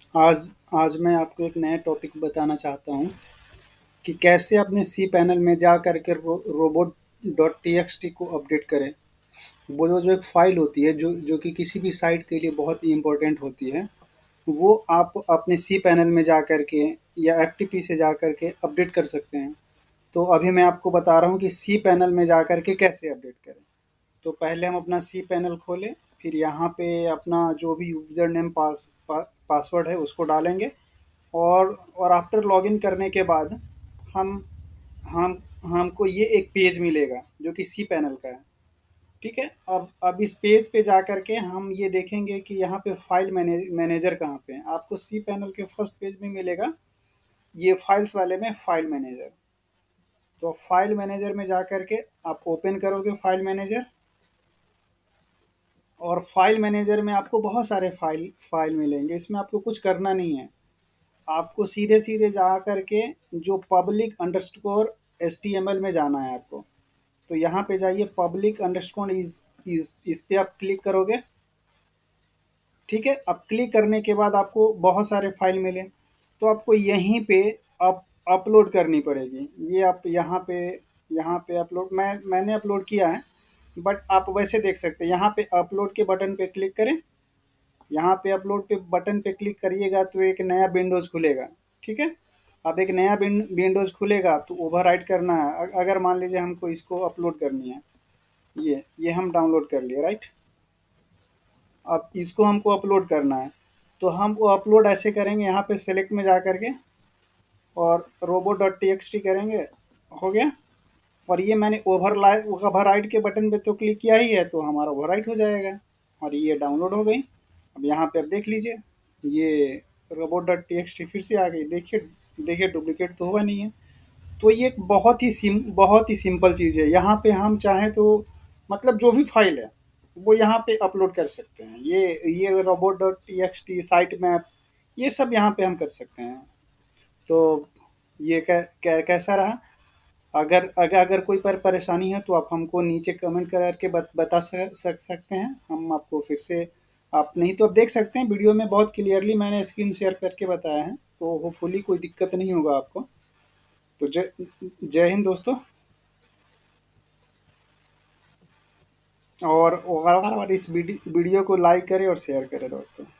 आज आज मैं आपको एक नया टॉपिक बताना चाहता हूँ कि कैसे अपने सी पैनल में जा करके robot dot T X T को अपडेट करें। वो जो एक फाइल होती है जो कि किसी भी साइट के लिए बहुत ही इम्पोर्टेंट होती है, वो आप अपने सी पैनल में जा करके या एफ टी पी से जा करके अपडेट कर सकते हैं। तो अभी मैं आपको बता रहा हूँ कि सी पैनल में जा करके कैसे अपडेट करें। तो पहले हम अपना सी पैनल खोलें, फिर यहाँ पे अपना जो भी यूज़र नेम पासवर्ड है उसको डालेंगे। और आफ्टर लॉगिन करने के बाद हम हम हमको ये एक पेज मिलेगा जो कि सी पैनल का है। ठीक है, अब इस पेज पे जा करके हम ये देखेंगे कि यहाँ पे फाइल मैनेजर कहाँ पे है। आपको सी पैनल के फर्स्ट पेज में मिलेगा, ये फाइल्स वाले में फाइल मैनेजर। तो फाइल मैनेजर में जा करके आप ओपन करोगे फाइल मैनेजर, और फाइल मैनेजर में आपको बहुत सारे फाइल मिलेंगे। इसमें आपको कुछ करना नहीं है, आपको सीधे सीधे जा करके जो public underscore H T M L में जाना है आपको। तो यहाँ पे जाइए, पब्लिक अंडरस्कोर इस पे आप क्लिक करोगे। ठीक है, अब क्लिक करने के बाद आपको बहुत सारे फाइल मिले, तो आपको यहीं पे अपलोड करनी पड़ेगी। ये आप यहाँ पे अपलोड मैंने अपलोड किया है, बट आप वैसे देख सकते हैं। यहाँ पे अपलोड के बटन पे क्लिक करें, यहाँ पे अपलोड पे बटन पे क्लिक करिएगा तो एक नया विंडोज़ खुलेगा। ठीक है, अब एक नया विंडोज़ खुलेगा तो ओवरराइट करना है। अगर मान लीजिए हमको इसको अपलोड करनी है, ये हम डाउनलोड कर लिए, राइट। अब इसको हमको अपलोड करना है, तो हम वो अपलोड ऐसे करेंगे, यहाँ पे सेलेक्ट में जा करके और robo dot T X T करेंगे, हो गया। और ये मैंने ओवरराइट के बटन पे तो क्लिक किया ही है, तो हमारा ओवरराइट हो जाएगा और ये डाउनलोड हो गई। अब यहाँ पे आप देख लीजिए, ये robot dot T X T फिर से आ गई। देखिए देखिए, डुप्लीकेट तो हुआ नहीं है। तो ये एक बहुत ही सिंपल चीज़ है। यहाँ पे हम चाहें तो मतलब जो भी फाइल है वो यहाँ पे अपलोड कर सकते हैं। ये robot dot T X T, site map, ये सब यहाँ पे हम कर सकते हैं। तो ये कैसा रहा? अगर कोई परेशानी है तो आप हमको नीचे कमेंट करके बता सकते हैं। हम आपको फिर से, आप नहीं तो आप देख सकते हैं वीडियो में, बहुत क्लियरली मैंने स्क्रीन शेयर करके बताया है। तो होपफुली कोई दिक्कत नहीं होगा आपको। तो जय हिंद दोस्तों। और इस वीडियो को लाइक करें और शेयर करें दोस्तों।